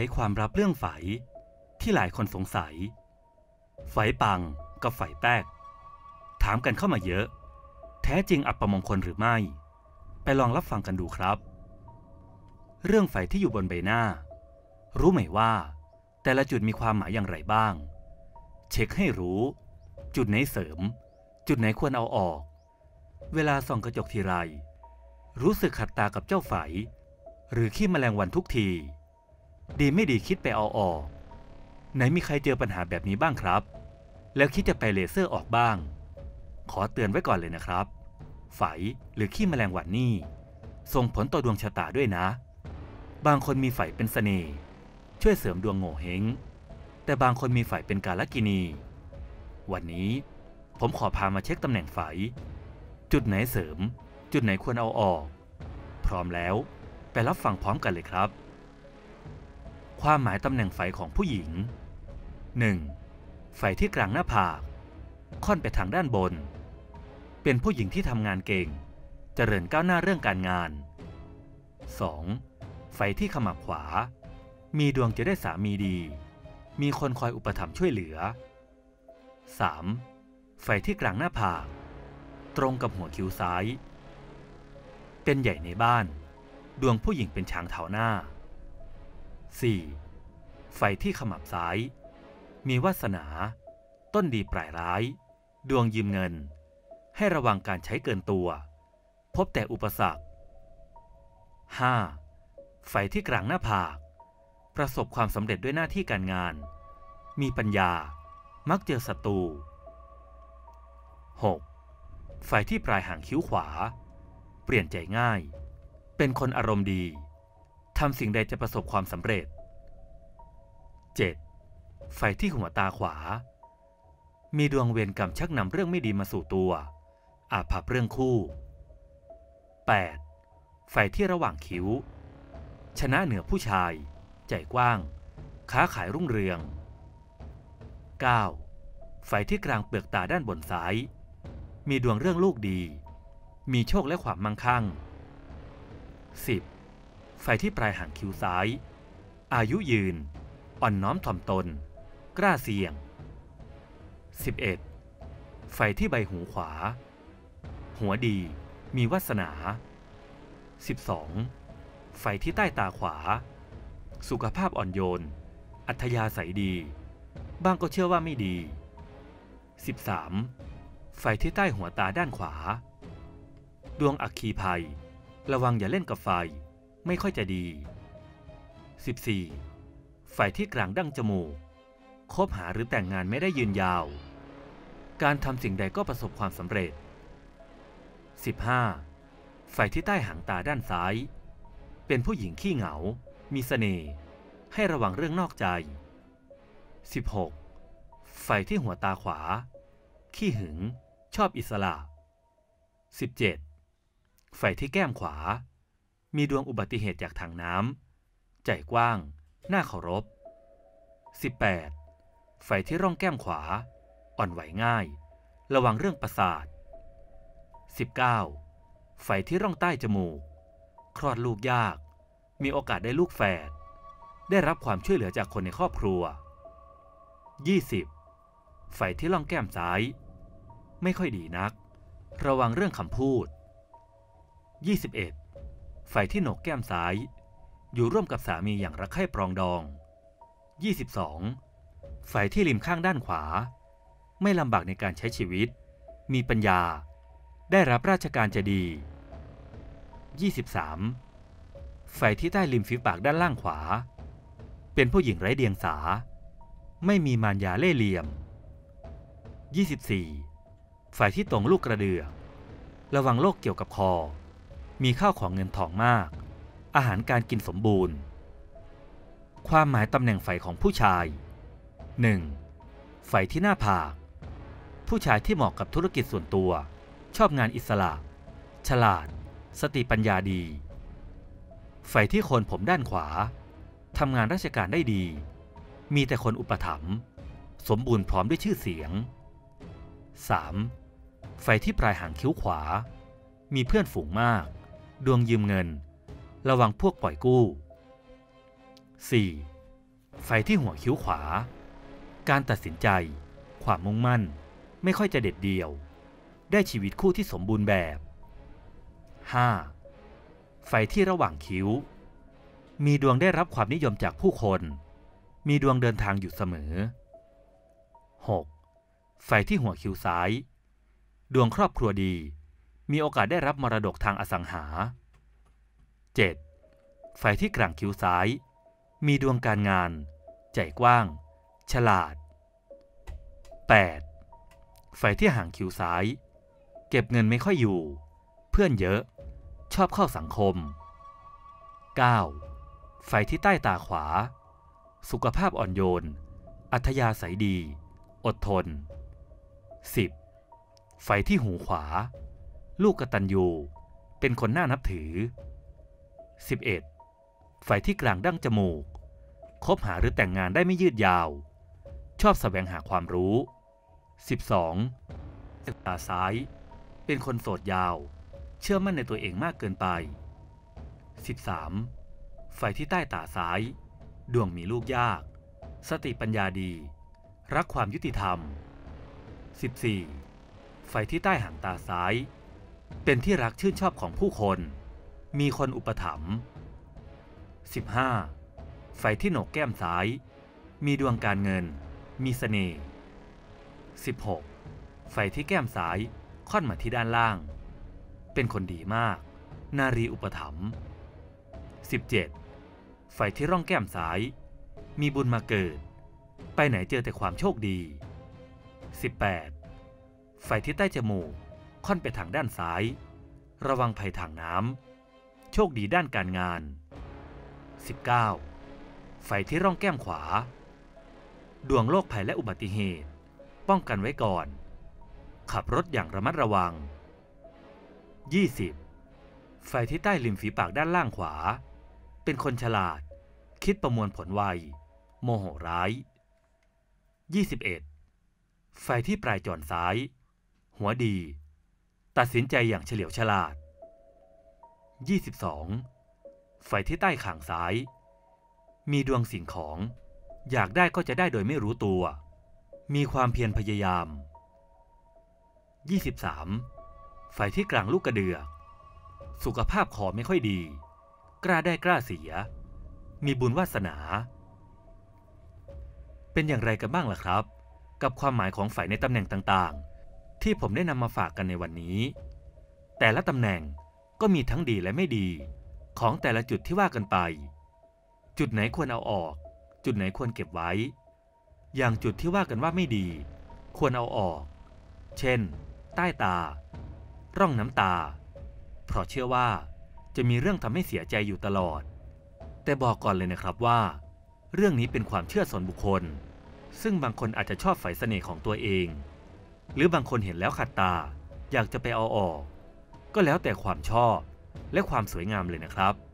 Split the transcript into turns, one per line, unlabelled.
ความลับเรื่องไฝที่หลายคนสงสัยไฝปังกับไฝแป๊กถามกันเข้ามาเยอะแท้จริงอัปมงคลหรือไม่ไปลองรับฟังกันดูครับเรื่องไฝที่อยู่บนใบหน้ารู้ไหมว่าแต่ละจุดมีความหมายอย่างไรบ้างเช็คให้รู้จุดไหนเสริมจุดไหนควรเอาออกเวลาส่องกระจกทีไรรู้สึกขัดตากับเจ้าไฝหรือขี้แมลงวันทุกทีดีไม่ดีคิดไปเอาออกไหนมีใครเจอปัญหาแบบนี้บ้างครับแล้วคิดจะไปเลเซอร์ออกบ้างขอเตือนไว้ก่อนเลยนะครับไฝหรือขี้แมลงวันนี่ส่งผลต่อดวงชะตาด้วยนะบางคนมีไฝเป็นเสน่ห์ช่วยเสริมดวงโง่เฮงแต่บางคนมีไฝเป็นกาลกินีวันนี้ผมขอพามาเช็คตำแหน่งไฝจุดไหนเสริมจุดไหนควรเอาออกพร้อมแล้วไปรับฟังพร้อมกันเลยครับความหมายตำแหน่งไฝของผู้หญิง 1. ไฝที่กลางหน้าผากค่อนไปทางด้านบนเป็นผู้หญิงที่ทำงานเก่งเจริญก้าวหน้าเรื่องการงาน 2. ไฝที่ขมับขวามีดวงจะได้สามีดีมีคนคอยอุปถัมภ์ช่วยเหลือ 3. ไฝที่กลางหน้าผากตรงกับหัวคิ้วซ้ายเป็นใหญ่ในบ้านดวงผู้หญิงเป็นช้างเท้าหน้า 4. ไฝที่ขมับซ้ายมีวาสนาต้นดีปลายร้ายดวงยืมเงินให้ระวังการใช้เกินตัวพบแต่อุปสรรค 5. ไฝที่กลางหน้าผากประสบความสำเร็จด้วยหน้าที่การงานมีปัญญามักเจอศัตรู 6. ไฝที่ปลายหางคิ้วขวาเปลี่ยนใจง่ายเป็นคนอารมณ์ดีทำสิ่งใดจะประสบความสำเร็จ 7. ไฝที่หัวตาขวามีดวงเวรกรรมชักนำเรื่องไม่ดีมาสู่ตัวอาภัพเรื่องคู่ 8. ไฝที่ระหว่างคิ้วชนะเหนือผู้ชายใจกว้างค้าขายรุ่งเรือง 9. ไฝที่กลางเปลือกตาด้านบนซ้ายมีดวงเรื่องลูกดีมีโชคและความมั่งคั่ง 10. ไฝที่ปลายหางคิ้วซ้ายอายุยืนอ่อนน้อมถ่อมตนกล้าเสี่ยง 11. ไฝที่ใบหูขวาหัวดีมีวาสนา 12. ไฝที่ใต้ตาขวาสุขภาพอ่อนโยนอัธยาศัยดีบางก็เชื่อว่าไม่ดี 13. ไฝที่ใต้หัวตาด้านขวาดวงอัคคีภัยระวังอย่าเล่นกับไฟไม่ค่อยจะดี 14. ไฝที่กลางดั้งจมูกคบหาหรือแต่งงานไม่ได้ยืนยาวการทำสิ่งใดก็ประสบความสำเร็จ 15. ไฝที่ใต้หางตาด้านซ้ายเป็นผู้หญิงขี้เหงามีเสน่ห์ให้ระวังเรื่องนอกใจ 16. ไฝที่หัวตาขวาขี้หึงชอบอิสระ 17. ไฝที่แก้มขวามีดวงอุบัติเหตุจากทางน้ำใจกว้างน่าเคารพ 18. ไฝที่ร่องแก้มขวาอ่อนไหวง่ายระวังเรื่องประสาท 19. ไฝที่ร่องใต้จมูกคลอดลูกยากมีโอกาสได้ลูกแฝดได้รับความช่วยเหลือจากคนในครอบครัว 20. ไฝที่ร่องแก้มซ้ายไม่ค่อยดีนักระวังเรื่องคำพูด 21. ไฝที่โหนกแก้มซ้ายอยู่ร่วมกับสามีอย่างรักใคร่ปรองดอง 22. ไฝที่ริมข้างด้านขวาไม่ลำบากในการใช้ชีวิตมีปัญญาได้รับราชการจะดี 23. ไฝที่ใต้ริมฝีปากด้านล่างขวาเป็นผู้หญิงไร้เดียงสาไม่มีมารยาเล่ห์เหลี่ยม 24. ไฝที่ตรงลูกกระเดือกระวังโรคเกี่ยวกับคอมีข้าวของเงินทองมากอาหารการกินสมบูรณ์ความหมายตำแหน่งไฝของผู้ชาย 1. ไฝที่หน้าผากผู้ชายที่เหมาะกับธุรกิจส่วนตัวชอบงานอิสระฉลาดสติปัญญาดีไฝที่โคนผมด้านขวาทำงานราชการได้ดีมีแต่คนอุปถัมภ์สมบูรณ์พร้อมด้วยชื่อเสียง 3. ไฝที่ปลายหางคิ้วขวามีเพื่อนฝูงมากดวงยืมเงินระวังพวกปล่อยกู้ 4. ไฟที่หัวคิ้วขวาการตัดสินใจความมุ่งมั่นไม่ค่อยจะเด็ดเดี่ยวได้ชีวิตคู่ที่สมบูรณ์แบบ 5. ไฟที่ระหว่างคิ้วมีดวงได้รับความนิยมจากผู้คนมีดวงเดินทางอยู่เสมอ 6. ไฟที่หัวคิ้วซ้ายดวงครอบครัวดีมีโอกาสได้รับมรดกทางอสังหา 7. ไฟที่กลางคิ้วซ้ายมีดวงการงานใจกว้างฉลาด 8. ไฟที่หางคิ้วซ้ายเก็บเงินไม่ค่อยอยู่เพื่อนเยอะชอบเข้าสังคม 9. ไฟที่ใต้ตาขวาสุขภาพอ่อนโยนอัธยาศัยดีอดทน 10. ไฟที่หูขวาลูกกตัญญูเป็นคนน่านับถือ 11. ไฟที่กลางดั้งจมูกคบหาหรือแต่งงานได้ไม่ยืดยาวชอบแสวงหาความรู้ 12. ตาซ้ายเป็นคนโสดยาวเชื่อมั่นในตัวเองมากเกินไป 13. ไฟที่ใต้ตาซ้ายดวงมีลูกยากสติปัญญาดีรักความยุติธรรม 14. ไฟที่ใต้หางตาซ้ายเป็นที่รักชื่นชอบของผู้คนมีคนอุปถัมภ์ 15. ไฟที่โหนกแก้มซ้ายมีดวงการเงินมีเสน่ห์ 16. ไฟที่แก้มซ้ายค่อนมาที่ด้านล่างเป็นคนดีมากนารีอุปถัมภ์ 17. ไฟที่ร่องแก้มซ้ายมีบุญมาเกิดไปไหนเจอแต่ความโชคดี 18. ไฟที่ใต้จมูกค่อนไปทางด้านซ้ายระวังภัยทางน้ำโชคดีด้านการงาน 19. ไฟที่ร่องแก้มขวาดวงโรคภัยและอุบัติเหตุป้องกันไว้ก่อนขับรถอย่างระมัดระวัง 20. ไฟที่ใต้ริมฝีปากด้านล่างขวาเป็นคนฉลาดคิดประมวลผลไวโมโหร้าย 21. ไฟที่ปลายจอนซ้ายหัวดีตัดสินใจอย่างเฉลียวฉลาด 22. ไฟที่ใต้ข่างซ้ายมีดวงสิ่งของอยากได้ก็จะได้โดยไม่รู้ตัวมีความเพียรพยายาม 23. ไฟที่กลางลูกกระเดือกสุขภาพคอไม่ค่อยดีกล้าได้กล้าเสียมีบุญวาสนาเป็นอย่างไรกันบ้างล่ะครับกับความหมายของไฟในตำแหน่งต่างๆที่ผมได้นำมาฝากกันในวันนี้แต่ละตำแหน่งก็มีทั้งดีและไม่ดีของแต่ละจุดที่ว่ากันไปจุดไหนควรเอาออกจุดไหนควรเก็บไว้อย่างจุดที่ว่ากันว่าไม่ดีควรเอาออกเช่นใต้ตาร่องน้ำตาเพราะเชื่อว่าจะมีเรื่องทำให้เสียใจอยู่ตลอดแต่บอกก่อนเลยนะครับว่าเรื่องนี้เป็นความเชื่อส่วนบุคคลซึ่งบางคนอาจจะชอบไฝเสน่ห์ของตัวเองหรือบางคนเห็นแล้วขัดตาอยากจะไปเอาออกก็แล้วแต่ความชอบและความสวยงามเลยนะครับ